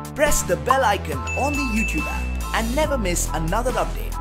Press the bell icon on the YouTube app and never miss another update.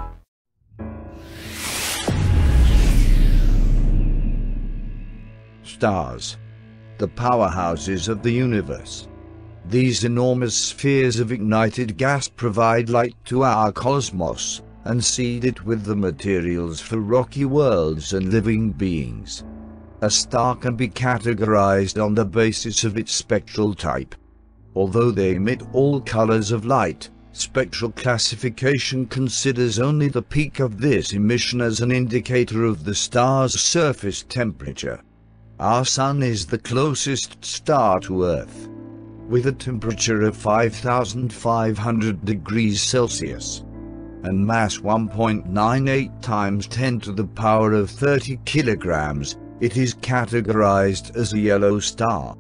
Stars, the powerhouses of the universe. These enormous spheres of ignited gas provide light to our cosmos and seed it with the materials for rocky worlds and living beings. A star can be categorized on the basis of its spectral type. Although they emit all colors of light, spectral classification considers only the peak of this emission as an indicator of the star's surface temperature. Our Sun is the closest star to Earth, with a temperature of 5,500 degrees Celsius and mass 1.98 times 10 to the power of 30 kilograms. It is categorized as a yellow star.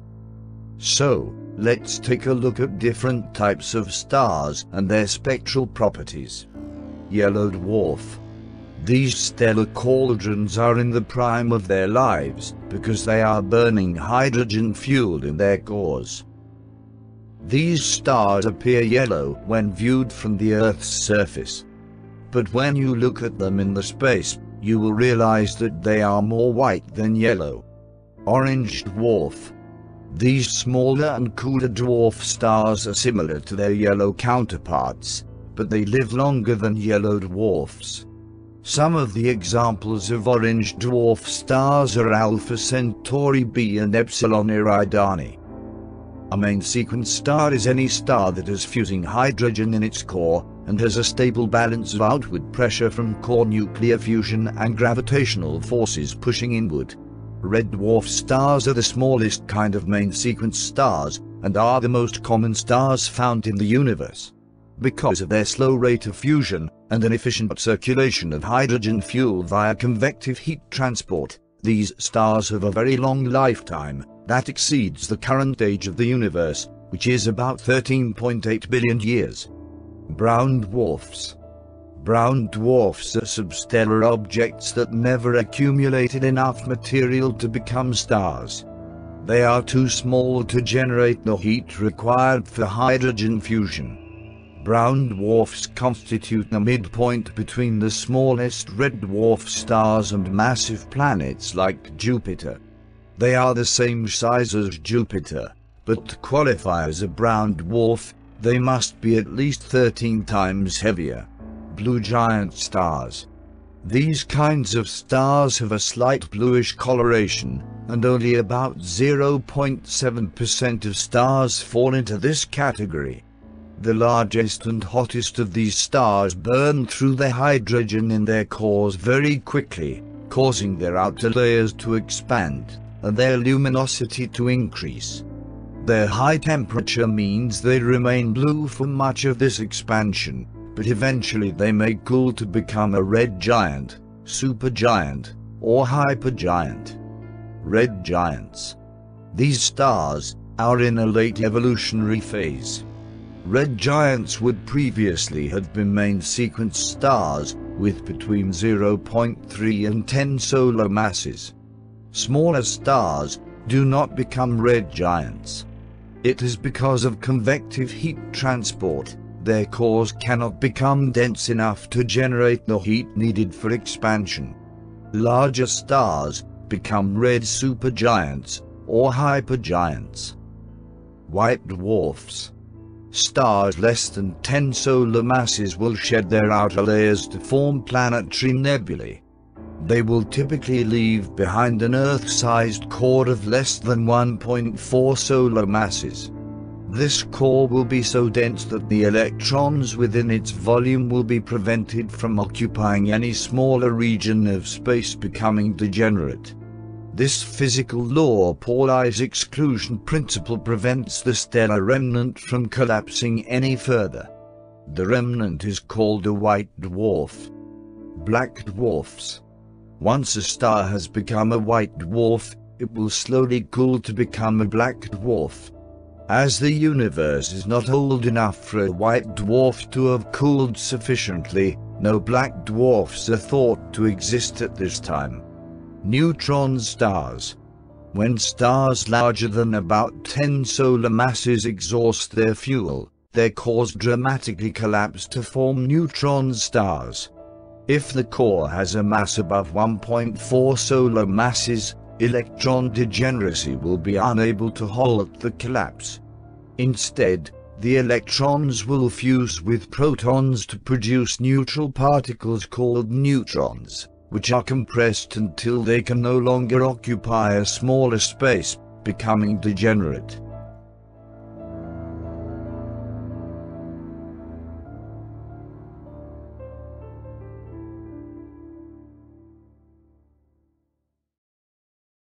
So, let's take a look at different types of stars and their spectral properties. Yellow dwarf. These stellar cauldrons are in the prime of their lives because they are burning hydrogen fuel in their cores. These stars appear yellow when viewed from the Earth's surface. But when you look at them in the space, you will realize that they are more white than yellow. Orange dwarf. These smaller and cooler dwarf stars are similar to their yellow counterparts, but they live longer than yellow dwarfs. Some of the examples of orange dwarf stars are Alpha Centauri b and Epsilon Eridani. A main sequence star is any star that has fusing hydrogen in its core and has a stable balance of outward pressure from core nuclear fusion and gravitational forces pushing inward. Red dwarf stars are the smallest kind of main sequence stars and are the most common stars found in the universe. Because of their slow rate of fusion and an efficient circulation of hydrogen fuel via convective heat transport, these stars have a very long lifetime that exceeds the current age of the universe, which is about 13.8 billion years. Brown dwarfs. Brown dwarfs are substellar objects that never accumulated enough material to become stars. They are too small to generate the heat required for hydrogen fusion. Brown dwarfs constitute the midpoint between the smallest red dwarf stars and massive planets like Jupiter. They are the same size as Jupiter, but to qualify as a brown dwarf, they must be at least 13 times heavier. Blue giant stars. These kinds of stars have a slight bluish coloration, and only about 0.7% of stars fall into this category. The largest and hottest of these stars burn through the hydrogen in their cores very quickly, causing their outer layers to expand and their luminosity to increase. Their high temperature means they remain blue for much of this expansion, but eventually they may cool to become a red giant, supergiant, or hypergiant. Red giants. These stars are in a late evolutionary phase. Red giants would previously have been main sequence stars with between 0.3 and 10 solar masses. Smaller stars do not become red giants. It is because of convective heat transport. Their cores cannot become dense enough to generate the heat needed for expansion. Larger stars become red supergiants or hypergiants. White dwarfs. Stars less than 10 solar masses will shed their outer layers to form planetary nebulae. They will typically leave behind an Earth-sized core of less than 1.4 solar masses. This core will be so dense that the electrons within its volume will be prevented from occupying any smaller region of space, becoming degenerate. This physical law, Pauli's exclusion principle, prevents the stellar remnant from collapsing any further. The remnant is called a white dwarf. Black dwarfs. Once a star has become a white dwarf, it will slowly cool to become a black dwarf. As the universe is not old enough for a white dwarf to have cooled sufficiently, no black dwarfs are thought to exist at this time. Neutron stars. When stars larger than about 10 solar masses exhaust their fuel, their cores dramatically collapse to form neutron stars. If the core has a mass above 1.4 solar masses, electron degeneracy will be unable to halt the collapse. Instead, the electrons will fuse with protons to produce neutral particles called neutrons, which are compressed until they can no longer occupy a smaller space, becoming degenerate.